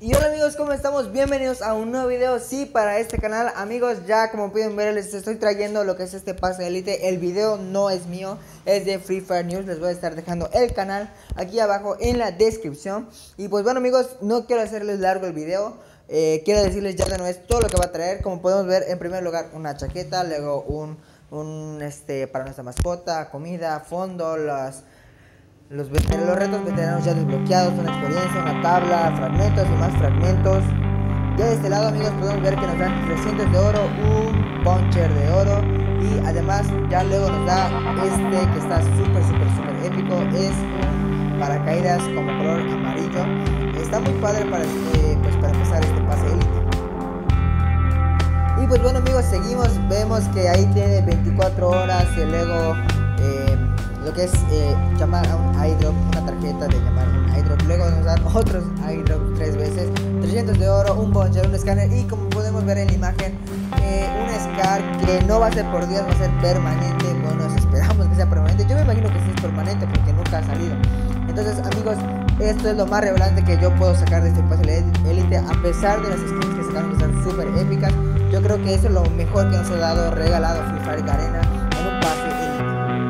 Y hola amigos, ¿cómo estamos? Bienvenidos a un nuevo video, sí, para este canal. Amigos, ya como pueden ver, les estoy trayendo lo que es este pase de Elite. El video no es mío, es de Free Fire News. Les voy a estar dejando el canal aquí abajo en la descripción. Y pues bueno amigos, no quiero hacerles largo el video. Quiero decirles ya de una vez todo lo que va a traer. Como podemos ver, en primer lugar una chaqueta, luego un para nuestra mascota, comida, fondo, los retos veteranos ya desbloqueados, una experiencia, una tabla, fragmentos y más fragmentos. Ya de este lado amigos podemos ver que nos dan 300 de oro, un puncher de oro. Y además ya luego nos da que está súper épico. Es un paracaídas como color amarillo. Está muy padre para empezar este pase Elite. Y pues bueno amigos, seguimos, vemos que ahí tiene 24 horas y luego lo que es llamar a un iDrop, una tarjeta de llamar a un iDrop. Luego nos dan otros iDrop 3 veces, 300 de oro, un puncher, un escáner y como podemos ver en la imagen, un Scar que no va a ser por días, va a ser permanente. Bueno, esperamos que sea permanente. Yo me imagino que sí es permanente porque nunca ha salido. Entonces amigos, esto es lo más revelante que yo puedo sacar de este pase Elite. A pesar de las skins que sacaron que están súper épicas, yo creo que eso es lo mejor que nos ha dado, regalado Free Fire Arena en un pase Elite.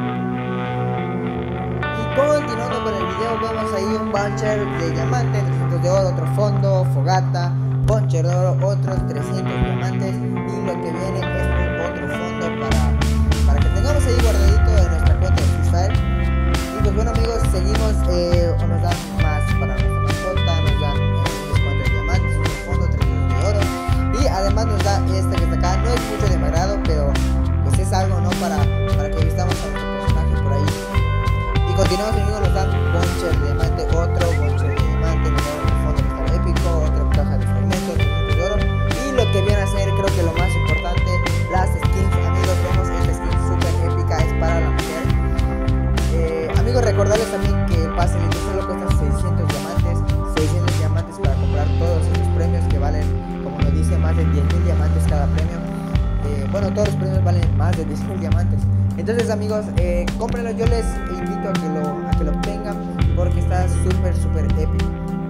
Continuando con el video, vemos ahí un puncher de diamante, 300 de oro, otro fondo, fogata, puncher de oro, otros 300 diamantes. Y lo que viene es otro fondo para que tengamos ahí guardadito en nuestra cuenta de Free Fire. Y pues bueno amigos, seguimos, nos dan más para nuestra mascota, nos dan unos cuantos diamantes, un fondo, 300 de oro. Y además nos da que está acá, no es mucho de mi agrado, pero pues es algo, ¿no? Para que vistamos a nuestro personaje por ahí. Y continuamos amigos, nos dan puncher de diamante, otro puncher de diamante, nos dan un fondo que está épico, otra caja de fragmentos, 300 de oro. Y lo que viene a ser, creo que lo más importante, las skins. Amigos, vemos esta skin súper épica, es para la mujer. Amigos, recordarles también que el pase Elite solo cuesta 600 diamantes para comprar todos esos premios que valen, como nos dice, más de 10.000 diamantes cada premio. Bueno, todos los premios valen más de 10.000 diamantes. Entonces amigos, cómprenlo, yo les invito a que lo obtengan porque está súper épico.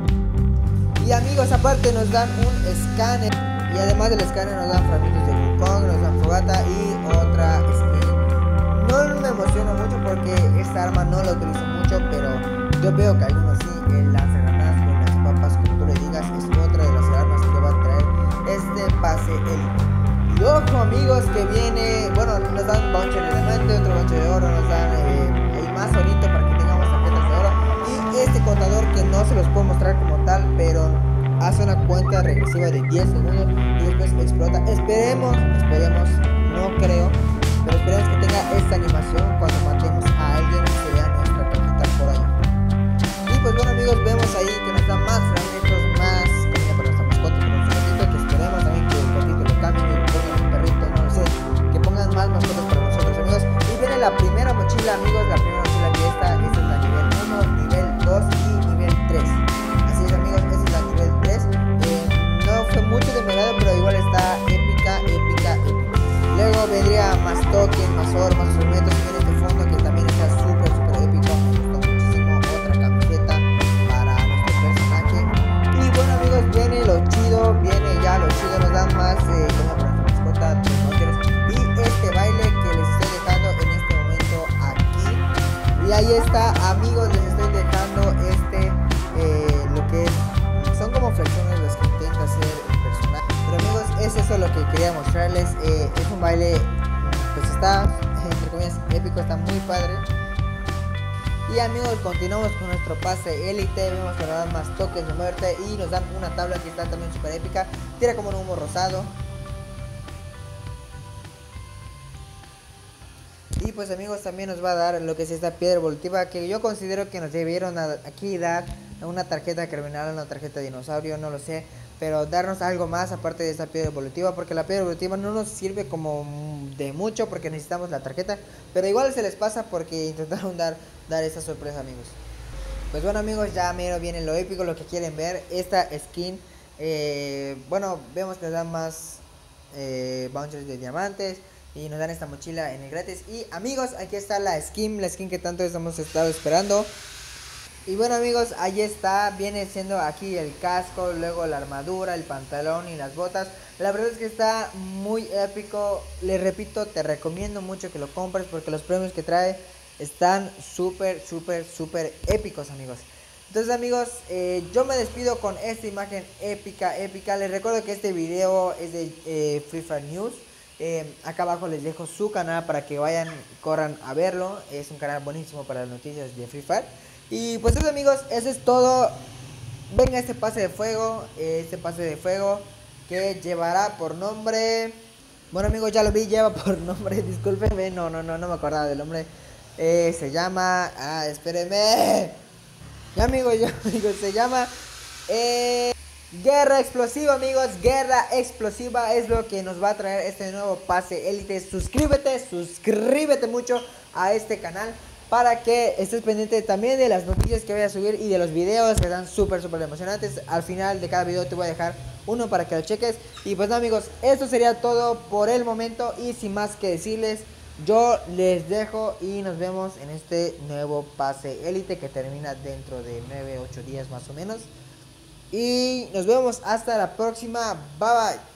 Y amigos, aparte nos dan un escáner, y además del escáner nos dan fragmentos de Wukong, nos dan fogata y otra skin. No me emociono mucho porque esta arma no la utilizo mucho, pero yo veo que algunos sí, el lanzagranadas con las papas, como tú le digas, es otra de las armas que va a traer este pase Elite. Y ojo amigos, que viene, bueno, nos dan puncher de diamante, otro puncher de oro, nos dan el más ahorita para que tengamos tarjetas de oro. Y este contador que no se los puedo mostrar como tal, pero hace una cuenta regresiva de 10 segundos y después explota. Esperemos, no creo, pero esperemos que tenga esta animación cuando matemos a alguien y se vea nuestra cajita por ahí. Y pues bueno amigos, vemos ahí que nos dan más fragmentos, más comida para nuestra mascota, para nuestro gatito, que esperemos también que el gatito lo cambie y pongan un perrito, no lo sé, que pongan más mascotas para nosotros amigos. Y viene la primera mochila amigos, la primera mochila que esta es la nivel 1, nivel 2 y nivel 3. Así es amigos, esta es la nivel 3. No fue mucho de mi agrado, pero igual está épica. Luego vendría más token, más oro, más fragmentos. Viene este fondo que también está súper épico. Me gustó muchísimo. Otra camiseta para nuestro personaje. Y bueno amigos, viene lo chido, nos dan más como para nuestra mascota, y este baile que les estoy dejando en este momento aquí. Y ahí está amigos, les estoy dejando lo que es, son como flexiones las que intenta hacer el personaje. Pero amigos, es eso lo que quería mostrarles. Es un baile, pues está, entre comillas, épico, está muy padre. Y amigos, continuamos con nuestro pase Elite. Vemos que nos dan más toques de muerte y nos dan una tabla que está también súper épica. Tira como un humo rosado. Y pues amigos, también nos va a dar lo que es esta piedra evolutiva, que yo considero que nos debieron aquí dar una tarjeta criminal, una tarjeta de dinosaurio, no lo sé, pero darnos algo más aparte de esta piedra evolutiva, porque la piedra evolutiva no nos sirve como de mucho porque necesitamos la tarjeta, pero igual se les pasa porque intentaron dar esta sorpresa amigos. Pues bueno amigos, ya mero viene lo épico, lo que quieren ver, esta skin. Bueno, vemos que nos dan más vouchers de diamantes y nos dan esta mochila en el gratis. Y amigos, aquí está la skin que tanto hemos estado esperando. Y bueno amigos, ahí está, viene siendo aquí el casco, luego la armadura, el pantalón y las botas. La verdad es que está muy épico, les repito, te recomiendo mucho que lo compres porque los premios que trae están súper épicos amigos. Entonces amigos, yo me despido con esta imagen épica. Les recuerdo que este video es de Free Fire News. Acá abajo les dejo su canal para que vayan, corran a verlo. Es un canal buenísimo para las noticias de Free Fire. Y pues eso amigos, eso es todo. Venga este pase de fuego que llevará por nombre... Bueno amigos, ya lo vi, lleva por nombre, discúlpenme, no me acordaba del nombre. Se llama... espérenme. Ya amigos, se llama... Guerra explosiva amigos, guerra explosiva es lo que nos va a traer este nuevo pase élite. Suscríbete mucho a este canal para que estés pendiente también de las noticias que voy a subir y de los videos que están súper emocionantes. Al final de cada video te voy a dejar uno para que lo cheques. Y pues no amigos, esto sería todo por el momento y sin más que decirles, yo les dejo y nos vemos en este nuevo pase élite que termina dentro de 9-8 días más o menos. Y nos vemos hasta la próxima. Bye bye.